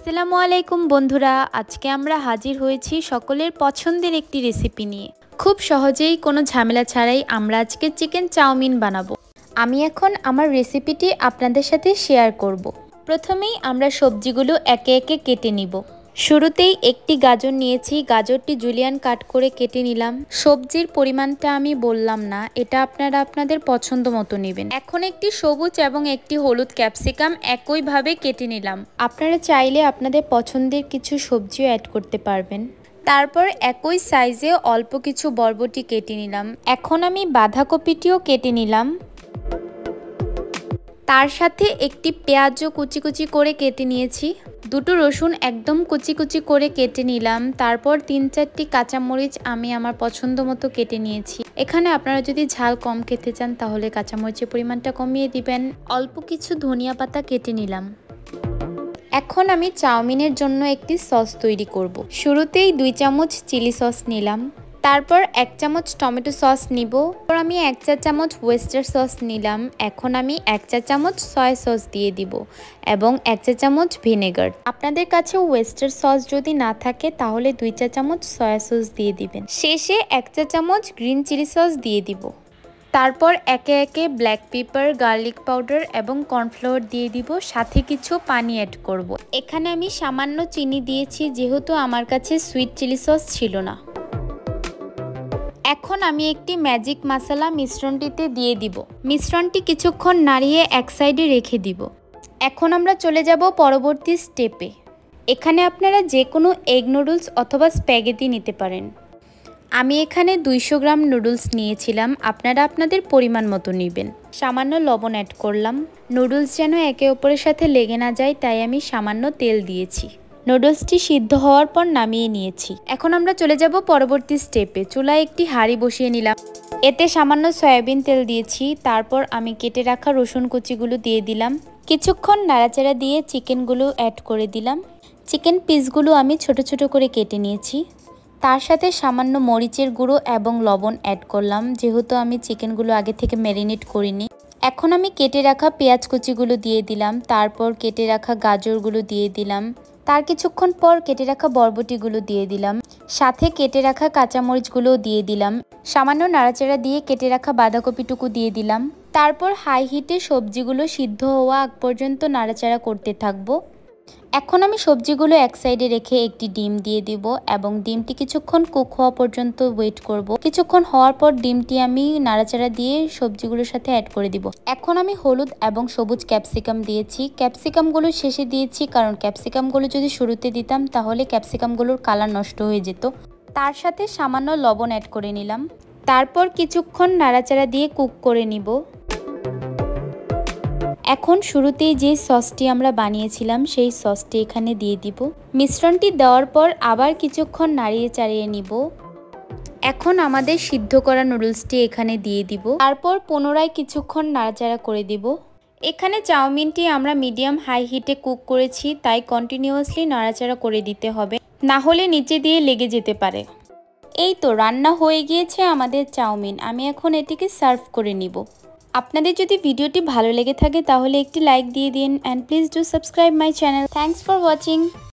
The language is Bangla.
আসসালামু আলাইকুম বন্ধুরা, আজকে আমরা হাজির হয়েছি সকলের পছন্দের একটি রেসিপি নিয়ে। খুব সহজেই কোনো ঝামেলা ছাড়াই আমরা আজকে চিকেন চাউমিন বানাবো। আমি এখন আমার রেসিপিটি আপনাদের সাথে শেয়ার করব। প্রথমেই আমরা সবজিগুলো একে একে কেটে নিব। শুরুতেই একটি গাজর নিয়েছি, গাজরটি জুলিয়ান কাট করে কেটে নিলাম। সবজির পরিমাণটা আমি বললাম না, এটা আপনারা আপনাদের পছন্দ মতো নেবেন। এখন একটি সবুজ এবং একটি হলুদ ক্যাপসিকাম একইভাবে কেটে নিলাম। আপনারা চাইলে আপনাদের পছন্দের কিছু সবজিও অ্যাড করতে পারবেন। তারপর একই সাইজে অল্প কিছু বরবটি কেটে নিলাম। এখন আমি বাঁধাকপিটিও কেটে নিলাম। তার সাথে একটি পেঁয়াজও কুচি কুচি করে কেটে নিয়েছি। দুটো রসুন একদম কুচি কুচি করে কেটে নিলাম। তারপর 3-4টি কাঁচামরিচ আমি আমার পছন্দ মতো কেটে নিয়েছি। এখানে আপনারা যদি ঝাল কম খেতে চান তাহলে কাঁচামরিচের পরিমাণটা কমিয়ে দিবেন। অল্প কিছু ধনিয়া পাতা কেটে নিলাম। এখন আমি চাউমিনের জন্য একটি সস তৈরি করব। শুরুতেই 2 চামচ চিলি সস নিলাম। তারপর 1 চামচ টমেটো সস নিব। তারপর আমি 1 চা চামচ ওয়েস্টার সস নিলাম। এখন আমি 1 চা চামচ সয়া সস দিয়ে দিব এবং 1 চা চামচ ভিনেগার। আপনাদের কাছে ওয়েস্টার সস যদি না থাকে তাহলে 2 চা চামচ সয়া সস দিয়ে দিবেন। শেষে 1 চা চামচ গ্রিন চিলি সস দিয়ে দিব। তারপর একে একে ব্ল্যাক পেপার, গার্লিক পাউডার এবং কর্নফ্লাওয়ার দিয়ে দিব, সাথে কিছু পানি অ্যাড করব। এখানে আমি সামান্য চিনি দিয়েছি যেহেতু আমার কাছে সুইট চিলি সস ছিল না। এখন আমি একটি ম্যাজিক মশলা মিশ্রণটিতে দিয়ে দিব। মিশ্রণটি কিছুক্ষণ নাড়িয়ে এক সাইডে রেখে দিব। এখন আমরা চলে যাব পরবর্তী স্টেপে। এখানে আপনারা যে কোনো এগ নুডলস অথবা স্প্যাগেটি নিতে পারেন। আমি এখানে 200 গ্রাম নুডলস নিয়েছিলাম, আপনারা আপনাদের পরিমাণ মতো নেবেন। সামান্য লবণ অ্যাড করলাম। নুডলস যেন একে অপরের সাথে লেগে না যায় তাই আমি সামান্য তেল দিয়েছি। নুডলসটি সিদ্ধ হওয়ার পর নামিয়ে নিয়েছি। এখন আমরা চলে যাব পরবর্তী স্টেপে। চুলায় একটি হাঁড়ি বসিয়ে নিলাম। এতে সামান্য সয়াবিন তেল দিয়েছি। তারপর আমি কেটে রাখা রসুন কুচিগুলো দিয়ে দিলাম। কিছুক্ষণ নাড়াচাড়া দিয়ে চিকেনগুলো অ্যাড করে দিলাম। চিকেন পিসগুলো আমি ছোট ছোট করে কেটে নিয়েছি। তার সাথে সামান্য মরিচের গুঁড়ো এবং লবণ অ্যাড করলাম যেহেতু আমি চিকেনগুলো আগে থেকে ম্যারিনেট করিনি। এখন আমি কেটে রাখা পেঁয়াজ কুচিগুলো দিয়ে দিলাম। তারপর কেটে রাখা গাজরগুলো দিয়ে দিলাম। তার কিছুক্ষণ পর কেটে রাখা বরবটিগুলো দিয়ে দিলাম। সাথে কেটে রাখা কাঁচামরিচগুলোও দিয়ে দিলাম। সামান্য নাড়াচাড়া দিয়ে কেটে রাখা বাঁধাকপিটুকু দিয়ে দিলাম। তারপর হাই হিটে সবজিগুলো সিদ্ধ হওয়া আগ পর্যন্ত নাড়াচাড়া করতে থাকবো। এখন আমি সবজিগুলো এক সাইডে রেখে একটি ডিম দিয়ে দিব এবং ডিমটি কিছুক্ষণ কুক হওয়া পর্যন্ত ওয়েট করব। কিছুক্ষণ হওয়ার পর ডিমটি আমি নাড়াচাড়া দিয়ে সবজিগুলোর সাথে অ্যাড করে দিব। এখন আমি হলুদ এবং সবুজ ক্যাপসিকাম দিয়েছি। ক্যাপসিকামগুলো শেষে দিয়েছি কারণ ক্যাপসিকামগুলো যদি শুরুতে দিতাম তাহলে ক্যাপসিকামগুলোর কালার নষ্ট হয়ে যেত। তার সাথে সামান্য লবণ অ্যাড করে নিলাম। তারপর কিছুক্ষণ নাড়াচাড়া দিয়ে কুক করে নিব। এখন শুরুতেই যে সসটি আমরা বানিয়েছিলাম সেই সসটি এখানে দিয়ে দিব। মিশ্রণটি দেওয়ার পর আবার কিছুক্ষণ নাড়িয়ে চাড়িয়ে নিব। এখন আমাদের সিদ্ধ করা নুডলসটি এখানে দিয়ে দিব। তারপর পুনরায় কিছুক্ষণ নাড়াচাড়া করে দিব। এখানে চাউমিনটি আমরা মিডিয়াম হাই হিটে কুক করেছি তাই কন্টিনিউয়াসলি নাড়াচাড়া করে দিতে হবে, না হলে নিচে দিয়ে লেগে যেতে পারে। এই তো রান্না হয়ে গিয়েছে আমাদের চাউমিন। আমি এখন এটিকে সার্ভ করে নিব। আপনাদের যদি ভিডিওটি ভালো লেগে থাকে তাহলে একটি লাইক দিয়ে দিন and please do subscribe my channel. Thanks for watching.